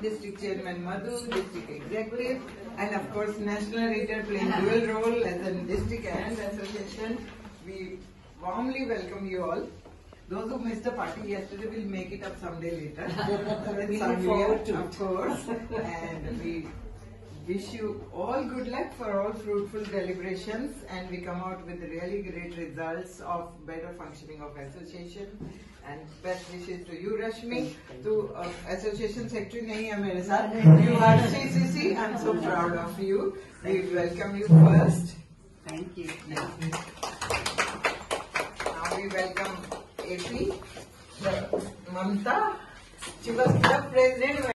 District Chairman Madhu, District Executive, and of course National Editor playing dual role as a district and association. We warmly welcome you all. Those who missed the party yesterday will make it up someday later. We look forward to it. Of course. And we wish you all good luck for all fruitful deliberations, and we come out with really great results of better functioning of association. And best wishes to you, Rashmi. To association secretary nahi hai mere saath. You are CCC. I'm so proud of you. We welcome you first. Thank you. Now we welcome AP, Mamta. She was club president.